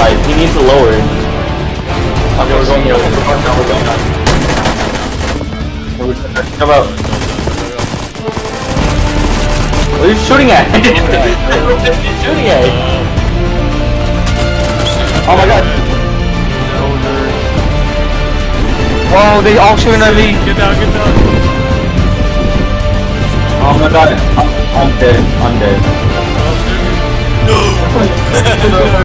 5. He needs to lower it. Okay, we're going down. Come out. What are you shooting at? What are you shooting at? Oh my god. Oh, they all shooting at me. Get down, get down. Oh my god. I'm dead. I'm dead. No!